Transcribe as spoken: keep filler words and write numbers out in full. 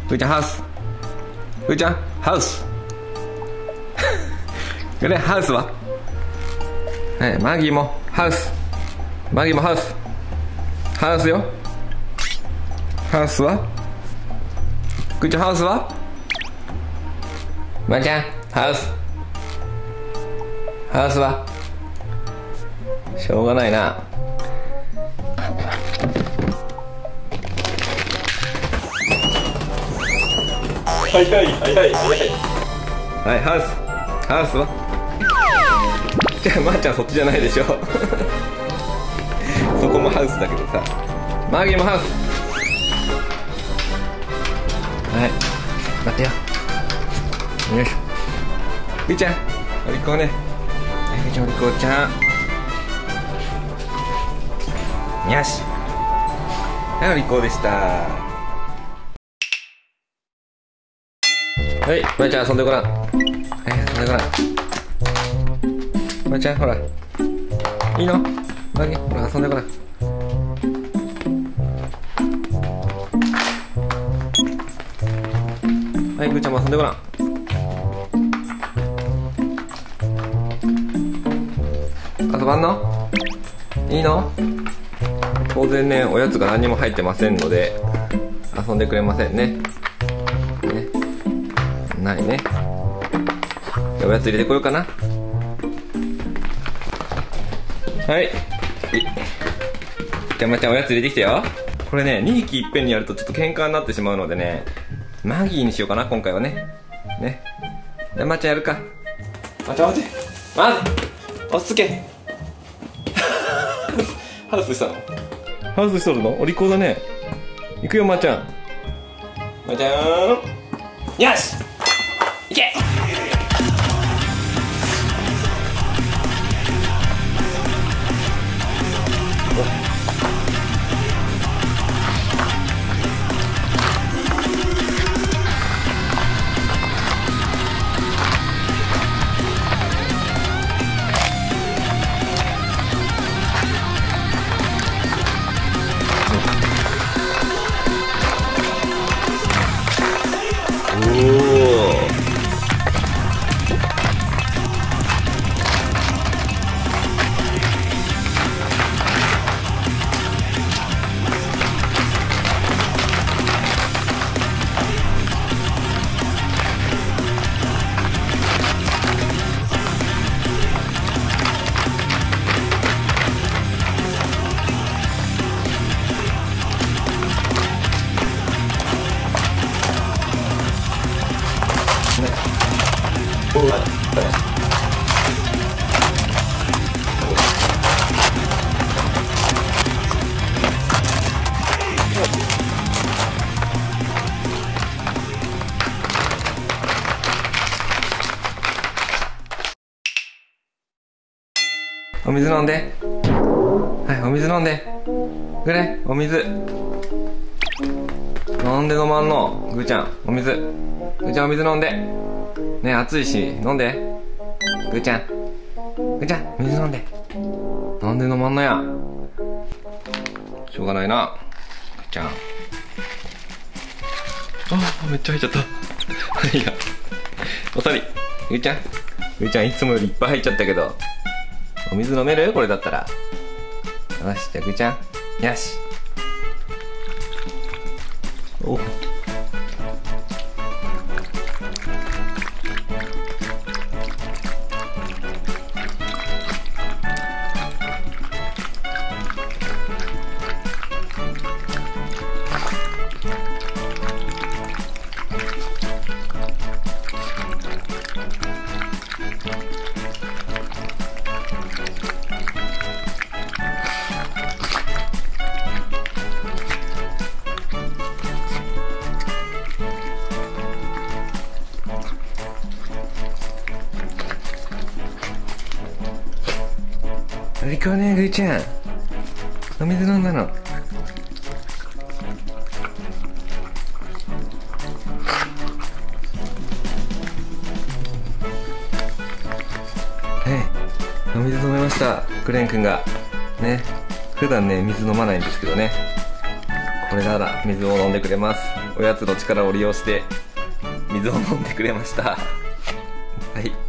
ぐーちゃんハウス。ぐーちゃんハウス。これハウスは、はい、マギーもハウス。マギーもハウス。ハウスよ。ハウスは、ぐーちゃんハウスは、まーちゃんハウス。ハウスはしょうがないな。はいはいはいはいはいはい、ハウス。ハウスは、じゃあまーちゃんそっちじゃないでしょ。そこもハウスだけどさ。マーギーもハウス。はい、待ってよ。よいしょ。ぐーちゃんお利口ね。はい、ぐーちゃんお利口ちゃん。よし、はい、お利口でした。はい、まーちゃん遊んでごらん。はい、遊んでごらん。まーちゃんほら、いいの？マギーほら遊んでごらん。はい、ぐーちゃんも遊んでごらん。遊ばんの？いいの？当然ね、おやつが何にも入ってませんので遊んでくれませんね。ね、ないね。じゃあおやつ入れてこようかな。はい、じゃあまーちゃんおやつ入れてきてよ。これね、にひきいっぺんにやるとちょっと喧嘩になってしまうのでね、マギーにしようかな今回はね。ね、じゃあまーちゃんやるか。まーちゃん待って待って落ち着け。ハウスしたの？ハウスしとるの？お利口だね。いくよまーちゃん。まーちゃん、よしいけ。お水飲んで。はい、お水飲んで。ぐれ、お水。なんで飲まんの？ぐーちゃん、お水。ぐーちゃん、お水飲んで。ね、暑いし、飲んで。ぐーちゃん。ぐーちゃん、水飲んで。なんで飲まんのや。しょうがないな。ぐーちゃん。あー、めっちゃ入っちゃった。いや、おさり。ぐーちゃん。ぐーちゃん、いつもよりいっぱい入っちゃったけど。お水飲める？これだったら。よし、じゃあぐーちゃん。よし。おっ。お利口ね、ぐーちゃん。お水飲んだの。はい、お水飲めました。クレン君がね、普段ね水飲まないんですけどね、 これなら水を飲んでくれます。おやつの力を利用して水を飲んでくれました。はい。